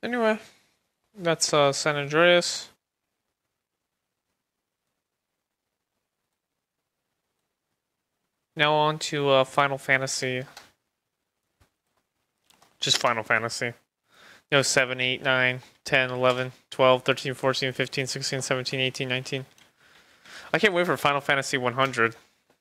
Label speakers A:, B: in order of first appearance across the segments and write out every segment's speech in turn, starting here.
A: Anyway, that's San Andreas. Now on to Final Fantasy. Just Final Fantasy. No, 7, 8, 9, 10, 11, 12, 13, 14, 15, 16, 17, 18, 19. I can't wait for Final Fantasy 100.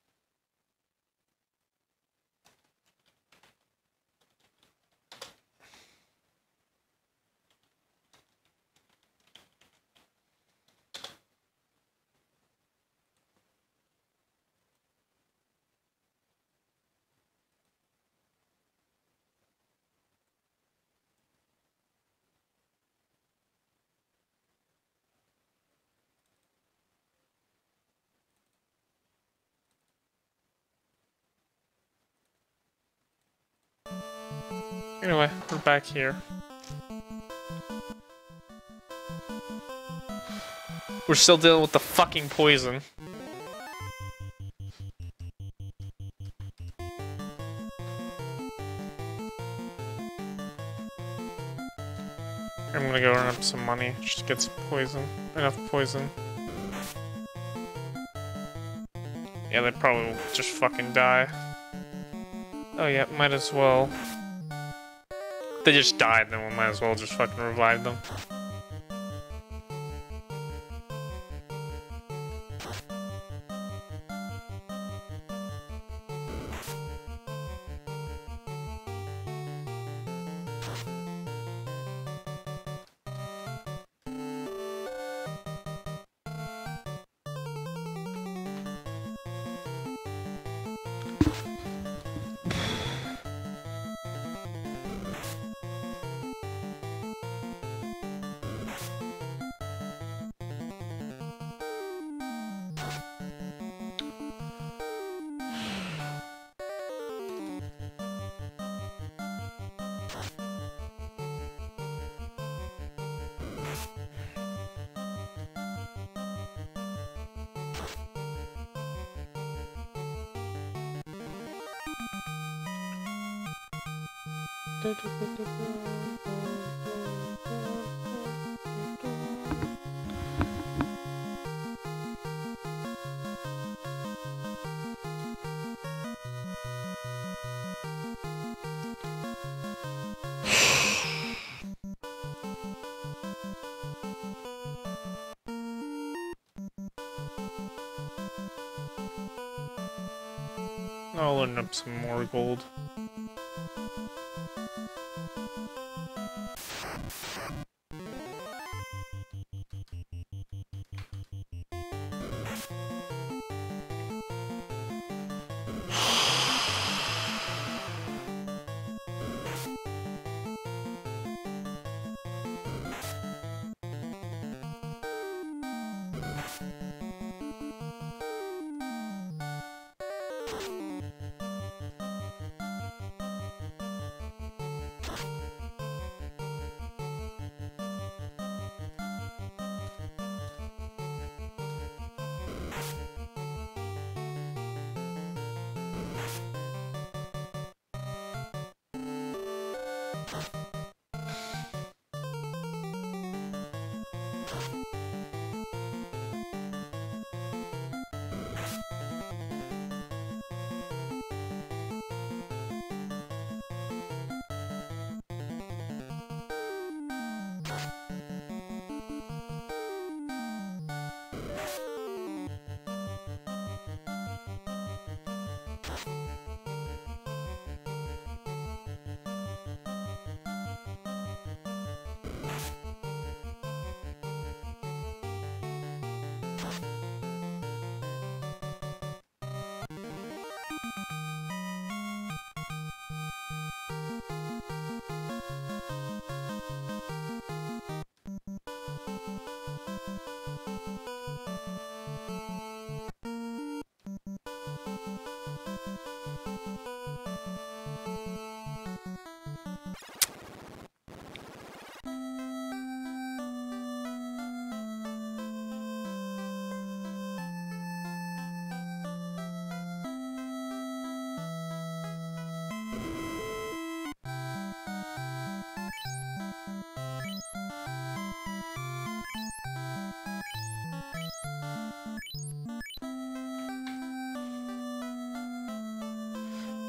A: Anyway, we're back here. We're still dealing with the fucking poison. I'm gonna go run up some money just to get some poison. Enough poison. Yeah, they probably will just fucking die. Oh yeah, might as well. They just died, then we might as well just fucking revive them. I'll earn up some more gold.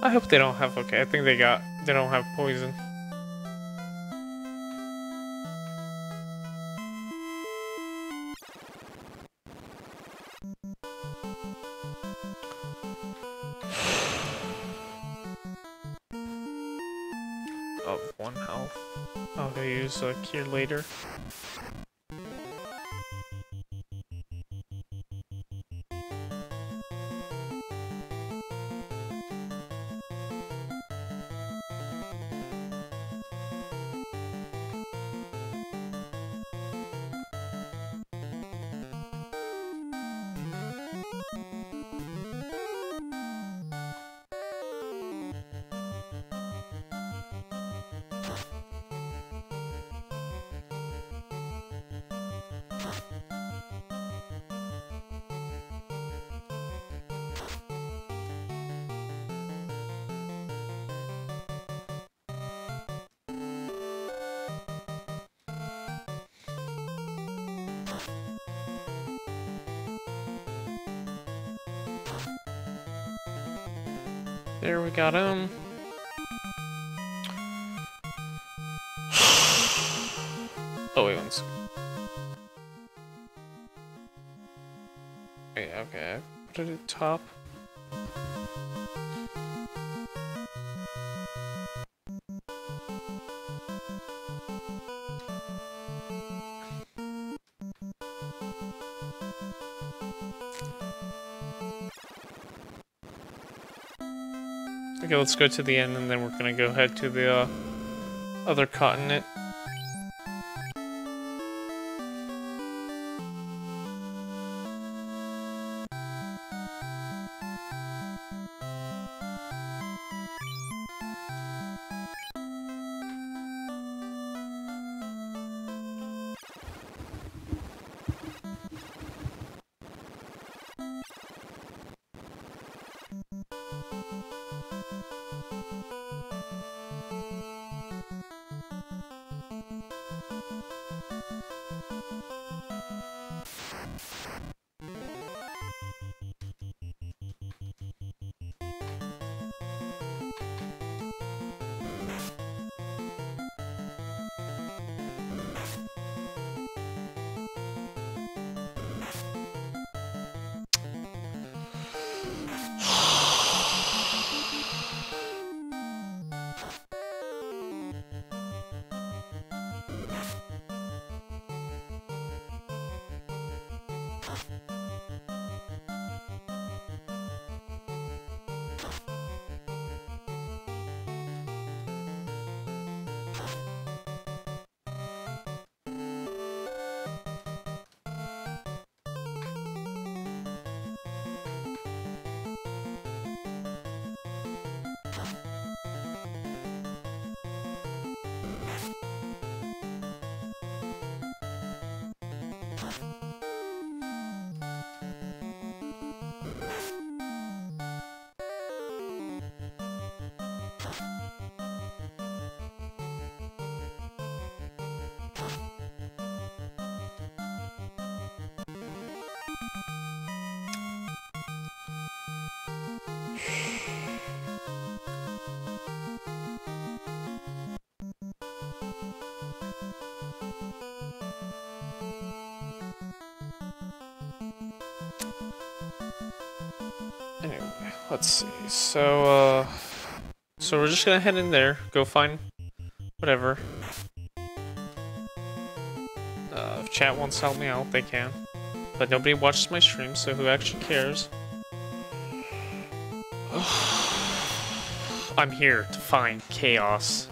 A: I hope they don't have, okay, I think they don't have poison. Of 1 health. I'll go use a cure later. There, we got him. Oh, wait, one second. Wait, okay. Put it at top. Okay, let's go to the end, and then we're gonna go head to the other continent. Anyway, let's see. So we're just gonna head in there, go find whatever. If chat wants to help me out, they can. But nobody watches my stream, so who actually cares? I'm here to find chaos.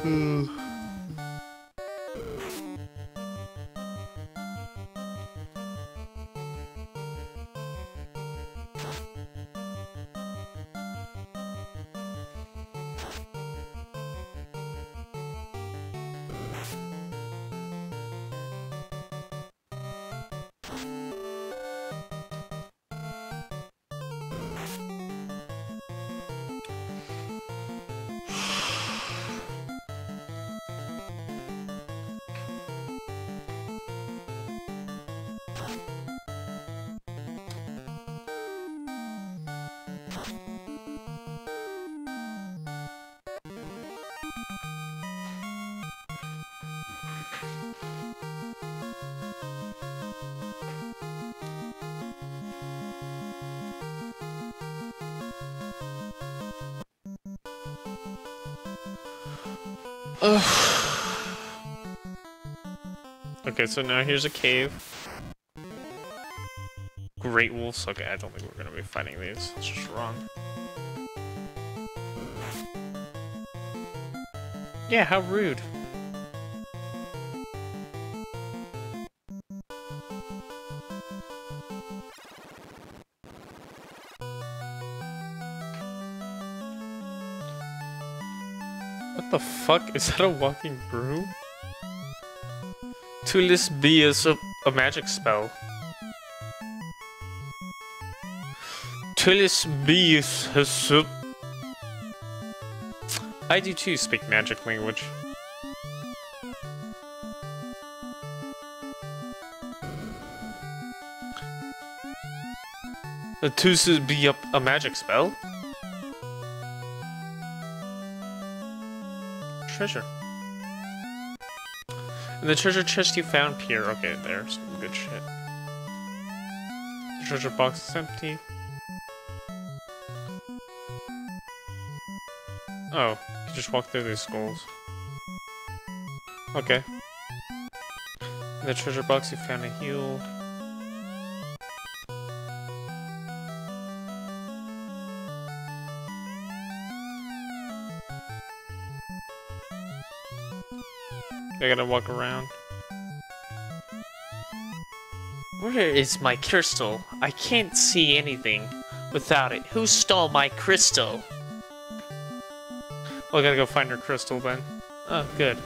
A: Hmm. Okay, so now here's a cave. Great wolves. Okay, I don't think we're gonna be fighting these. Let's just run. Yeah, how rude. What the fuck? Is that a walking broom? Tulis B is a magic spell. Tulis B is I do too speak magic language. The Tulis be a magic spell? Treasure. And the treasure chest you found, Pierre. Okay, there's some good shit. The treasure box is empty. Oh, you just walk through these skulls. Okay. In the treasure box you found a heal. I gotta walk around. Where is my crystal? I can't see anything without it. Who stole my crystal? Well, I gotta go find her crystal then. Oh, good.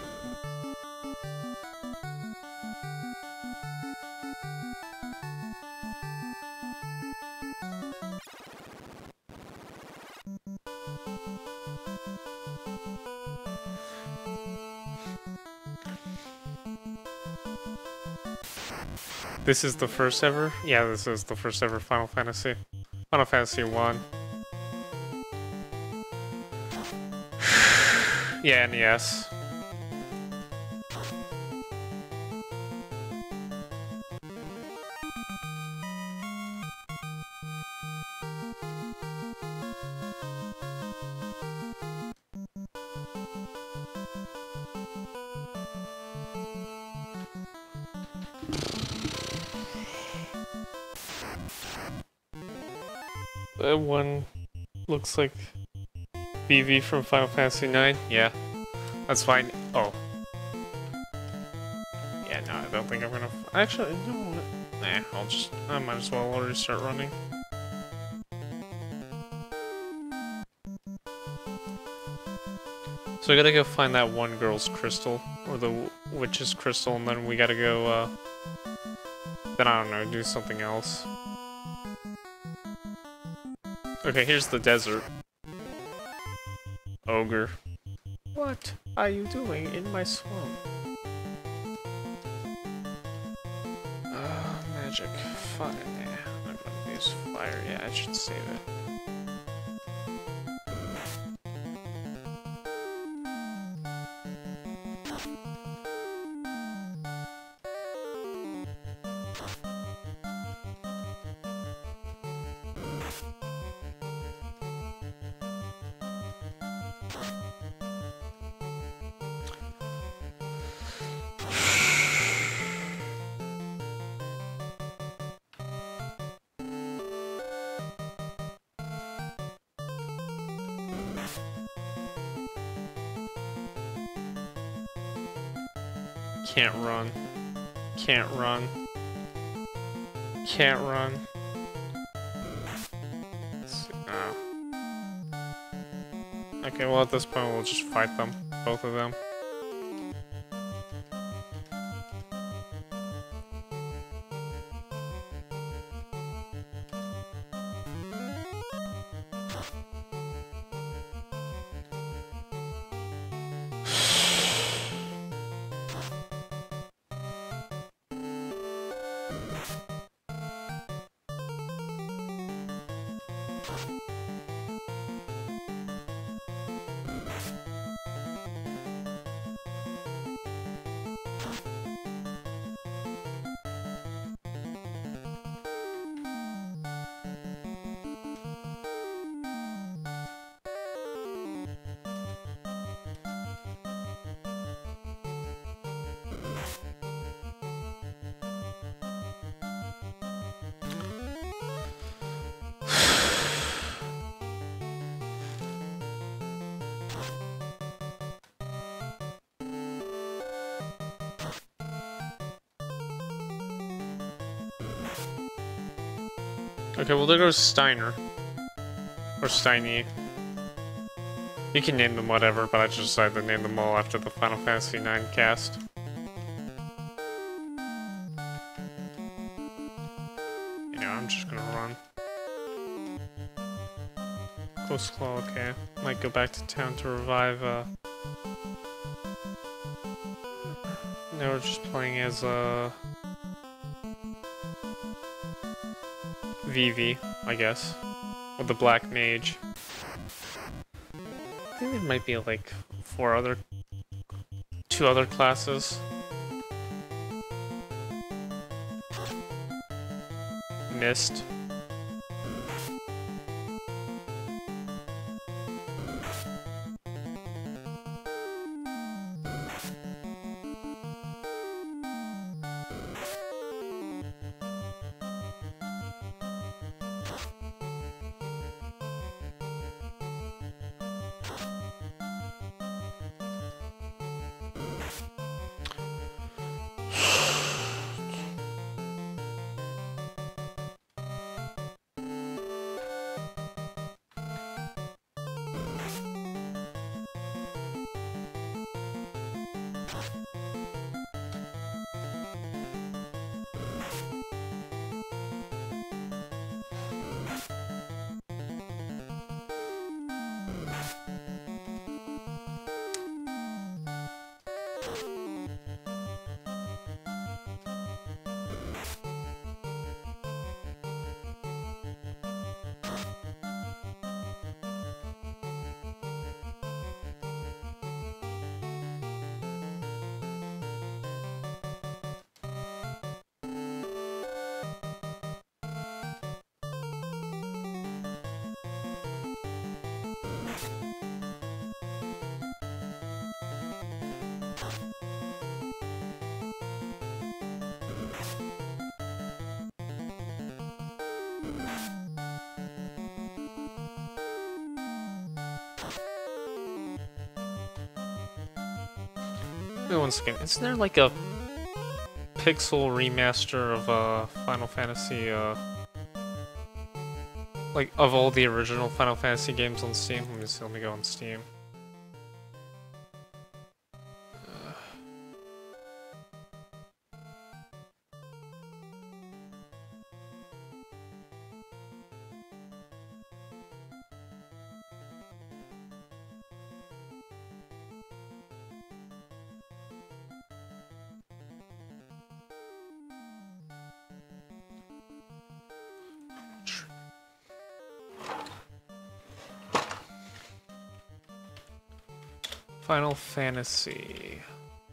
A: This is the first ever? Yeah, this is the first ever Final Fantasy. Final Fantasy 1. Yeah, NES. That one looks like Vivi from Final Fantasy 9. Yeah, that's fine. Oh. Yeah, no, I don't think I'm gonna... Actually, no. Nah, I might as well already start running. So I gotta go find that one girl's crystal, or the witch's crystal, and then we gotta go, then I don't know, do something else. Okay, here's the desert. Ogre. What are you doing in my swamp? Magic. Fire. Yeah, I'm not gonna use fire. Yeah, I should save it. Can't run. Can't run. Can't run. Let's see. Oh. Okay, well at this point we'll just fight them. Both of them. Okay, well there goes Steiner. Or Steiny. You can name them whatever, but I just decided to name them all after the Final Fantasy IX cast. You know, I'm just gonna run. Close claw, okay. Might go back to town to revive, Now we're just playing as, Vivi, I guess. With the Black Mage. I think there might be like two other classes. Mist. Wait one second, isn't there like a pixel remaster of Final Fantasy, like of all the original Final Fantasy games on Steam? Let me see, let me go on Steam. Final Fantasy.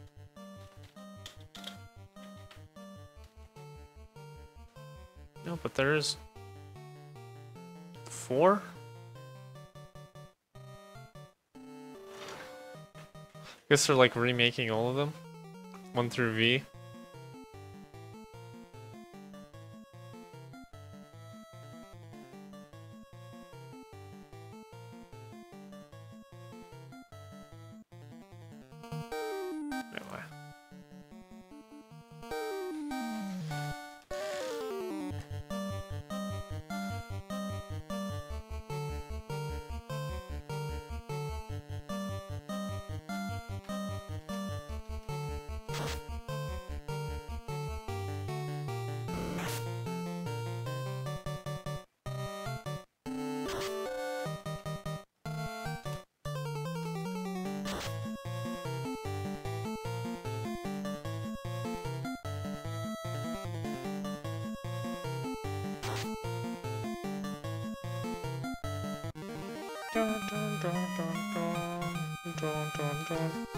A: No, but there's 4? Guess they're like remaking all of them. 1 through V. Dun, dun, dun, dun, dun, dun, dun, dun.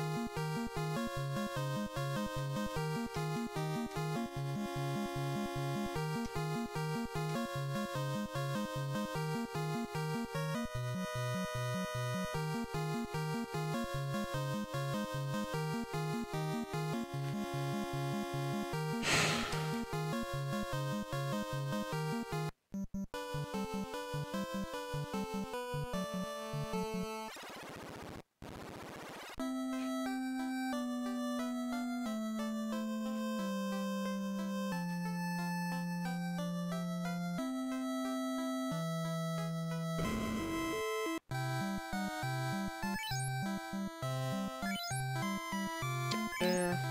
A: There.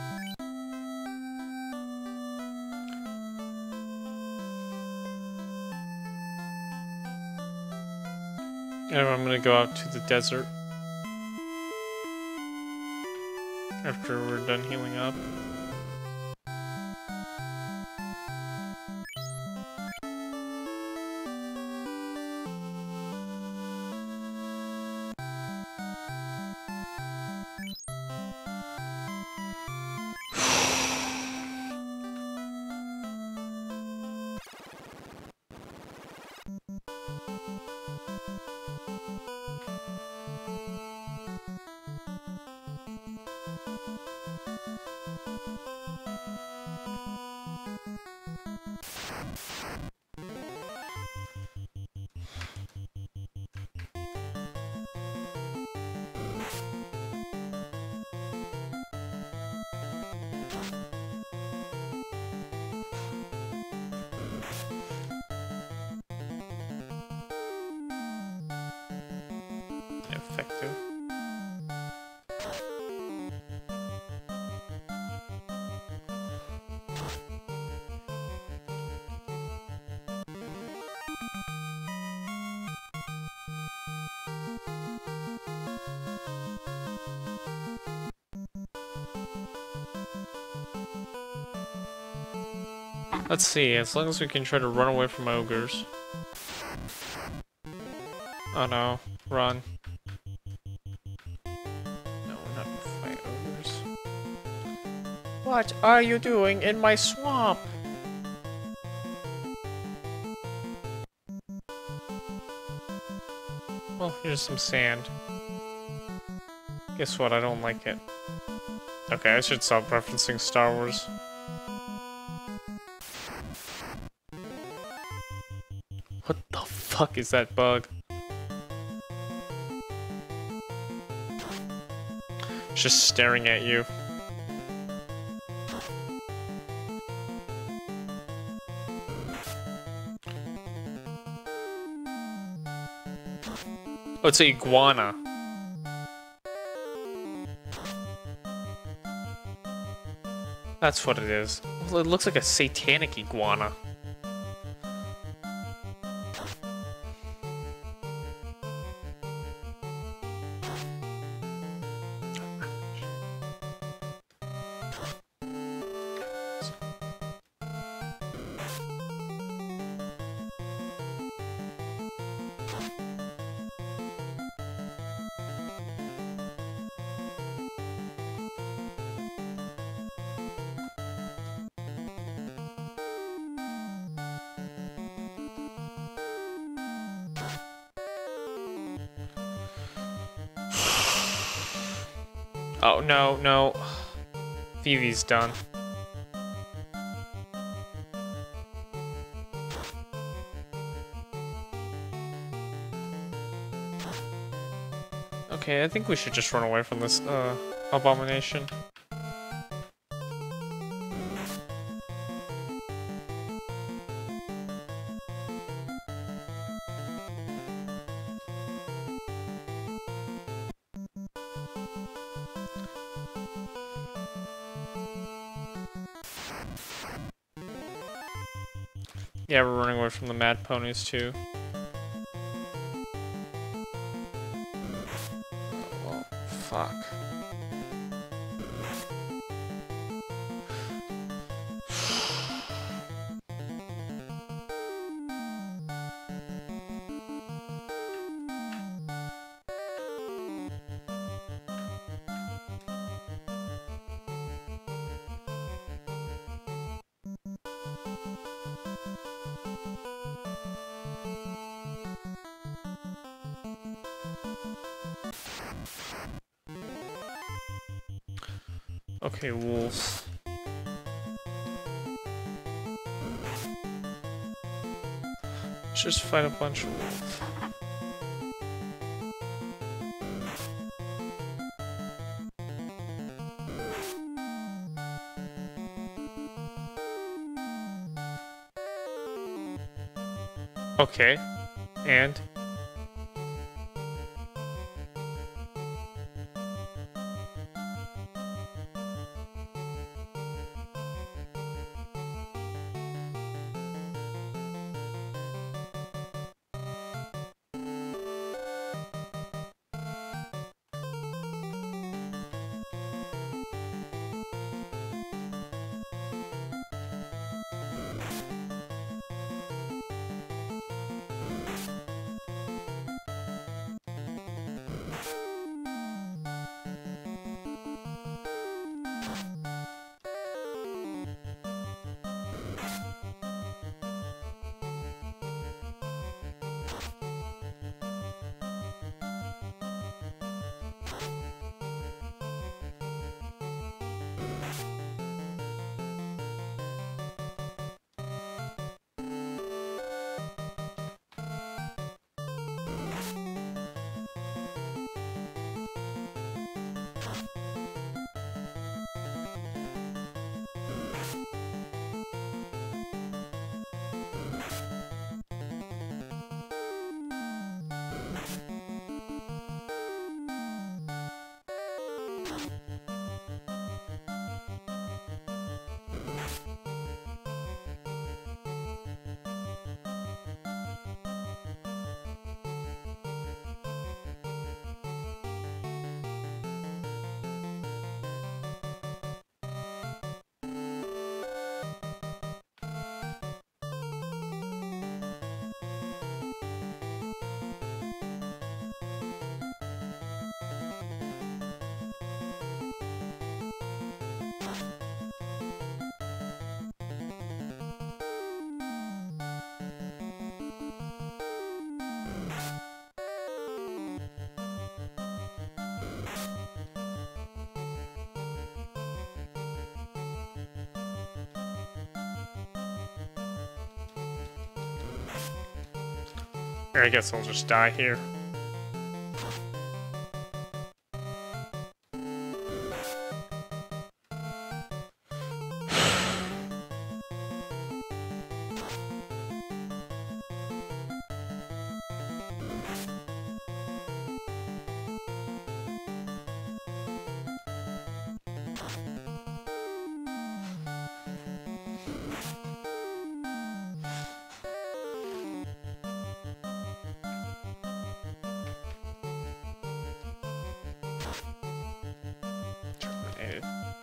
A: And I'm gonna go out to the desert after we're done healing up. Effective. Let's see, as long as we can try to run away from ogres. Oh no, run. No, we're not gonna fight ogres. What are you doing in my swamp? Well, here's some sand. Guess what? I don't like it. Okay, I should stop referencing Star Wars. What the fuck is that bug? Just staring at you. Oh, it's an iguana. That's what it is. Well, it looks like a satanic iguana. Oh, no, no. Vivi's done. Okay, I think we should just run away from this, abomination. Yeah, we're running away from the mad ponies too. Oh, well, fuck. Okay, wolves. Let's just fight a bunch of wolves. Okay, and? I guess I'll just die here. Terminated.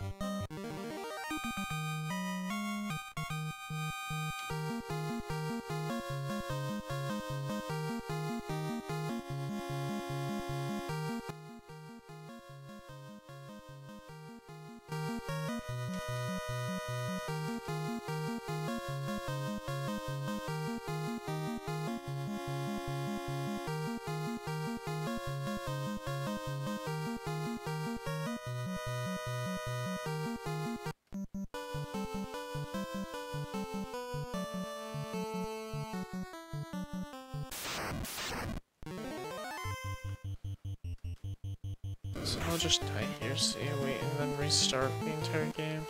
A: So I'll just die here, see, wait, and then restart the entire game.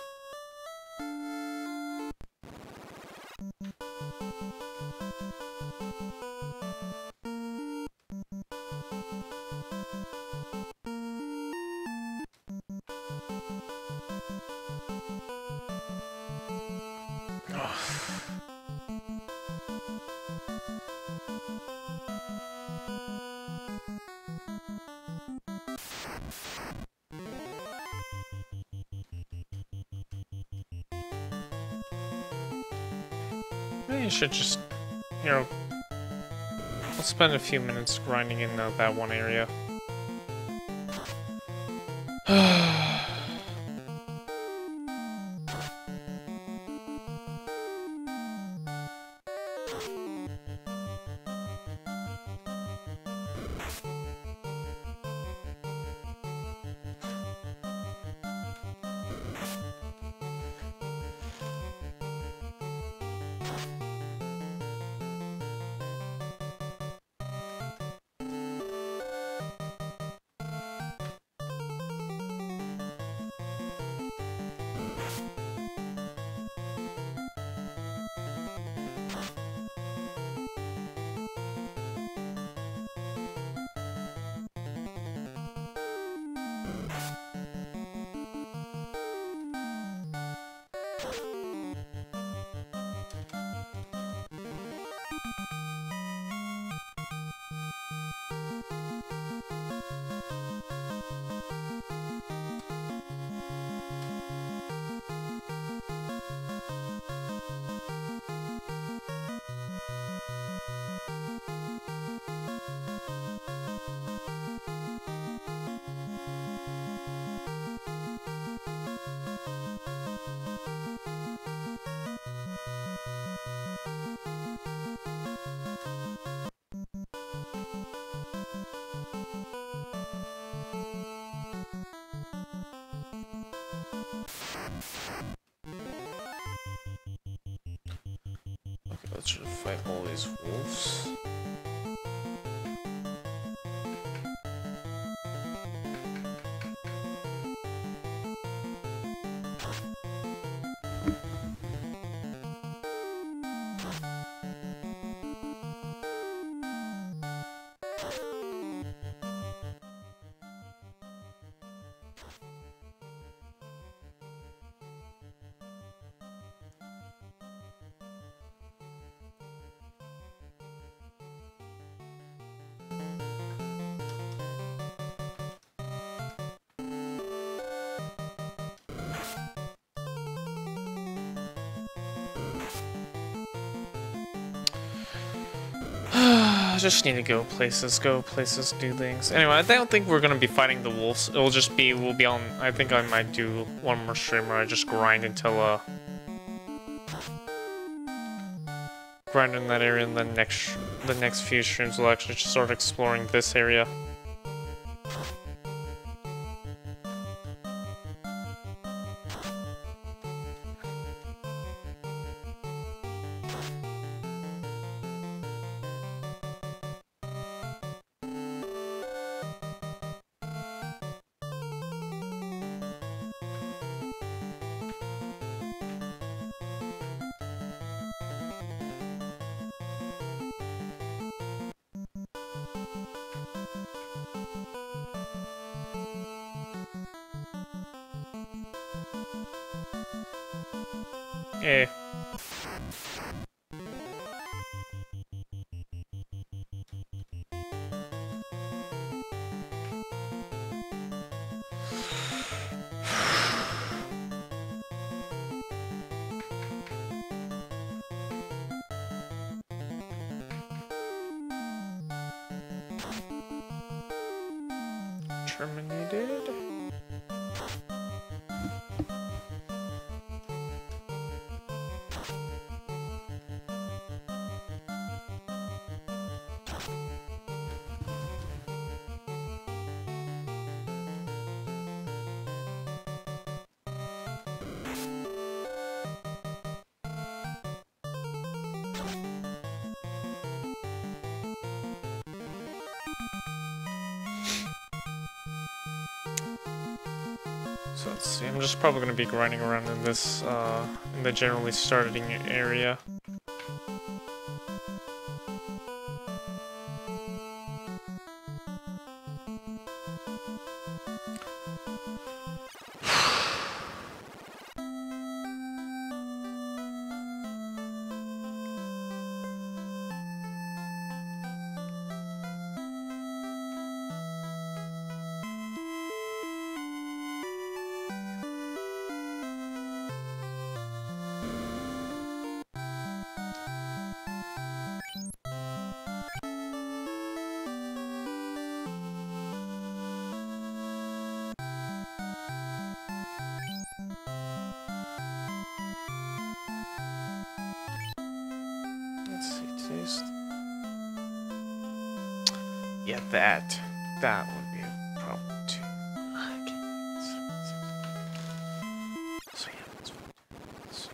A: Maybe you should just, you know, I'll spend a few minutes grinding in that one area. Okay, let's try to fight all these wolves. I just need to go places, do things. Anyway, I don't think we're gonna be fighting the wolves. It'll just be, we'll be on, I think I might do one more stream where I just grind until, grind in that area, and then the next few streams will actually just start exploring this area. Eh. Terminated. So let's see, I'm just probably going to be grinding around in this, in the generally starting area. Southeast. Yeah, that would be a problem too. So yeah, that's what it is.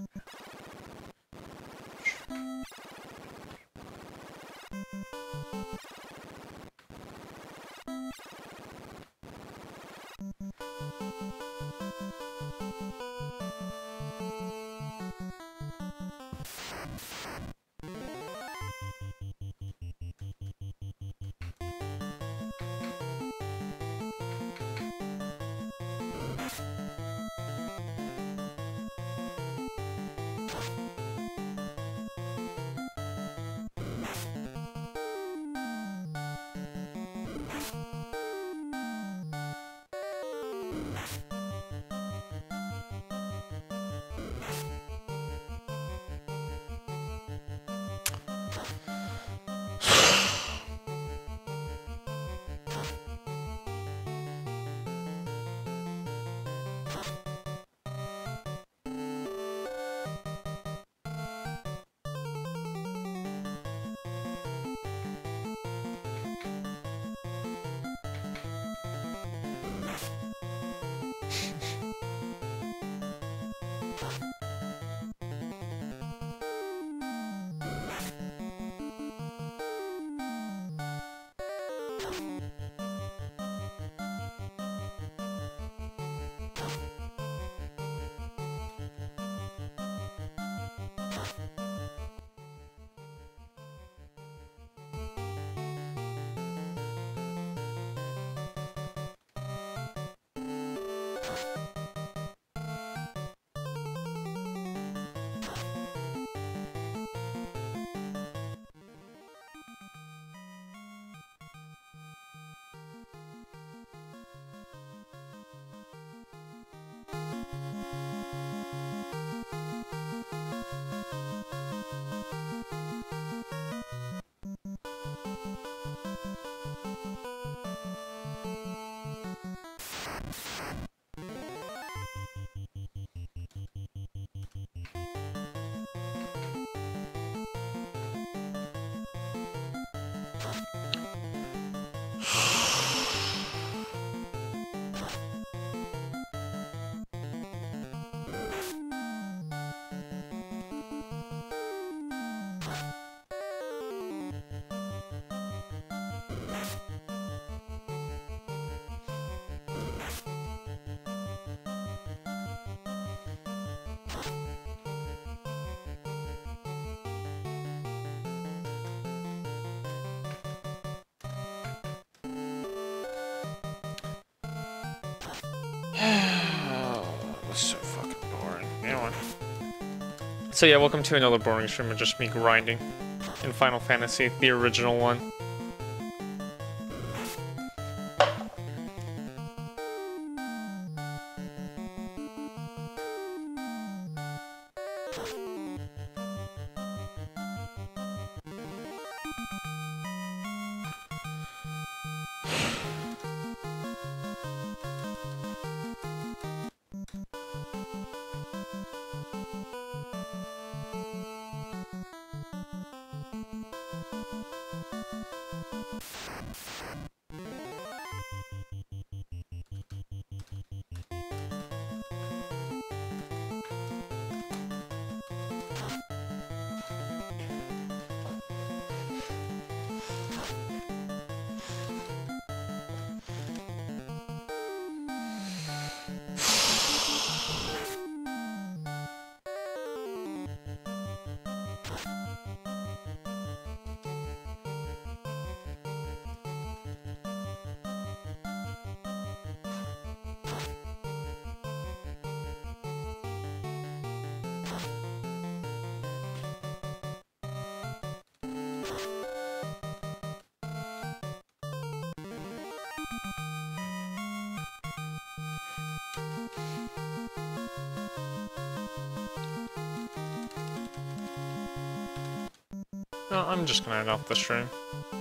A: That's so fucking boring. Anyway. So yeah, welcome to another boring stream of just me grinding in Final Fantasy, the original one. No, I'm just gonna end off the stream.